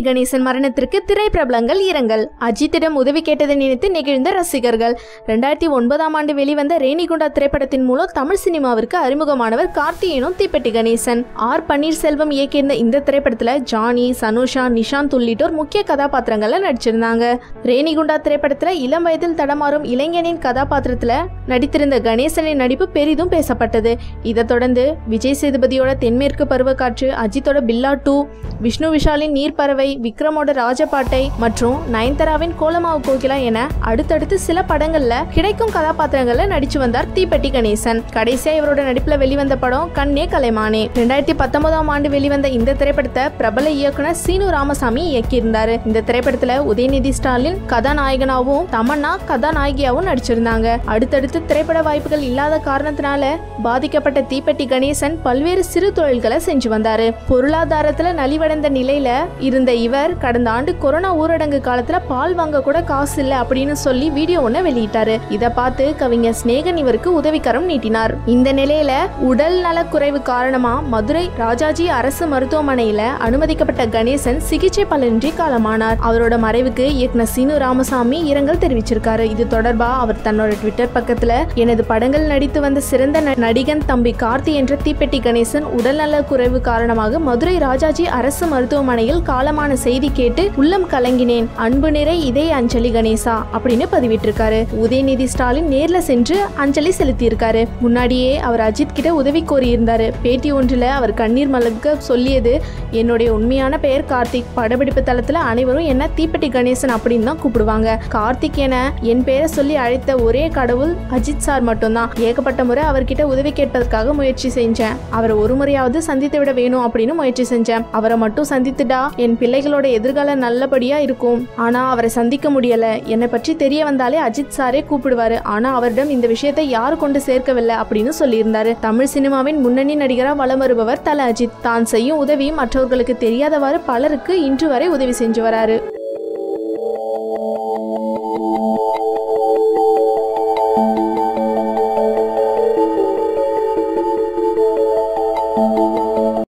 கணேசன் மரணத்திற்கு திரைப்பிரபலங்கள் இரங்கல். அஜித்திடம் உதவி கேட்டதை நினைத்து நெகிழ்ந்த ரசிகர்கள். 2009ஆம் ஆண்டு வெளிவந்த ரேணிகுண்டா திரைப்படத்தின் மூலம் தமிழ் சினிமாவிற்கு அறிமுகமானவர் கார்த்தியனும் தீப்பெட்டி கணேசன். ஆர் பன்னீர்செல்வம் இயக்கியிருந்த இந்த திரைப்படத்துல ஜானி, சனுஷா, நிஷாந்த் உள்ளிட்டோர் முக்கிய கதாபாத்திரங்கள்ல நடிச்சிருந்தாங்க. ரேணிகுண்டா திரைப்படத்துல இளம் வயதில் தடமாறும் இளைஞனின் கதாபாத்திரத்துல நடித்திருந்த கணேசனின் நடிப்பு பெரிதும் பேசப்பட்டது. இதை தொடர்ந்து விஜய் சேதுபதியோட தென்மேற்கு பருவக்காற்று, அஜித்தோட பில்லா 2, விஷ்ணு விஷாலின் நீர்ப்பறவை, விக்ரமோட ராஜபாட்டை மற்றும் நயன்தாராவின் கோலமாவு கோகிலா என அடுத்தடுத்து சில படங்கள்ல கிடைக்கும் கதாபாத்திரங்கள்ல நடிச்சு வந்தார் தீப்பெட்டி கணேசன். கடைசியா இவரோட நடிப்புல வெளிவந்த படம் கண்ணே கலைமானே. 2019ஆம் ஆண்டு வெளிவந்த இந்த திரைப்படத்தை பிரபல இயக்குனர் சீனு ராமசாமி இயக்கியிருந்தாரு. இந்த திரைப்படத்துல உதயநிதி ஸ்டாலின் கதாநாயகனாவும் தமன்னா கதாநாயகியாவும் நடிச்சிருந்தாங்க. அடுத்தடுத்து திரைப்பட வாய்ப்புகள் இல்லாத காரணத்தினால பாதிக்கப்பட்ட தீப்பெட்டி கணேசன் பல்வேறு சிறு தொழில்களை செஞ்சு வந்தாரு. பொருளாதாரத்துல நலிவடைந்த நிலையில இருந்த இவர் கடந்த ஆண்டு கொரோனா ஊரடங்கு காலத்துல பால் வாங்க கூட காசு இல்ல அப்படின்னு சொல்லி வீடியோ ஒண்ணு வெளியிட்டாரு. இத பார்த்து கவிஞர் ஸ்நேகன் இவருக்கு உதவிக்கரம் நீட்டினார். இந்த நிலையில உடல் நலக்குறைவு காரணமா மதுரை ராஜாஜி அரசு மருத்துவமனையில அனுமதிக்கப்பட்ட கணேசன் சிகிச்சை பலனின்றி காலமானார். அவரோட மறைவுக்கு இயக்குனர் சீனு ராமசாமி இரங்கல் தெரிவிச்சிருக்காரு. இது தொடர்பா அவர் தன்னோட ட்விட்டர் பக்கத்துல, எனது படங்கள் நடித்து வந்த சிறந்த நடிகன் தம்பி கார்த்தி என்ற தீப்பெட்டி கணேசன் உடல்நல குறைவு காரணமாக மதுரை ராஜாஜி அரசு மருத்துவமனையில் காலமான செய்தி கேட்டு உள்ளம் கலங்கினேன். அன்பு நிறை இதய அஞ்சலி கணேசா அப்படின்னு பதிவிட்டிருக்காரு. உதயநிதி ஸ்டாலின் நேர்ல சென்று அஞ்சலி செலுத்தியிருக்காரு. முன்னாடியே அவர் அஜித் கிட்ட உதவி கோரியிருந்தாரு. பேட்டி ஒன்றில் அவர் கண்ணீர் மல்க சொல்லியது, என்னுடைய உண்மையான பெயர் கார்த்திக். படப்பிடிப்பு தளத்துல அனைவரும் என்ன தீப்பெட்டி கணேசன் அப்படின்னு தான் கூப்பிடுவாங்க. கார்த்திக் என என் பெயரை சொல்லி அழைத்த ஒரே கடவுள் அஜித் சார் மட்டும்தான். ஏகப்பட்ட முறை அவர்கிட்ட உதவி கேட்பதற்காக முயற்சி செஞ்சேன். அவரை ஒரு முறையாவது சந்தித்து விட வேணும் அப்படின்னு முயற்சி செஞ்சேன். அவரை மட்டும் சந்தித்துட்டா என் பிள்ளைகளோட எதிர்காலம் நல்லபடியா இருக்கும். ஆனா அவரை சந்திக்க முடியல. என்னை பற்றி தெரிய வந்தாலே அஜித் சாரே கூப்பிடுவாரு. ஆனா அவரிடம் இந்த விஷயத்தை யாரு கொண்டு சேர்க்கவில்லை அப்படின்னு சொல்லியிருந்தாரு. தமிழ் சினிமாவின் முன்னணி நடிகரா வலம் வருபவர் தல அஜித். தான் செய்யும் உதவி மற்றவர்களுக்கு தெரியாதவாறு பலருக்கு இன்று வரை உதவி செஞ்சு வராரு.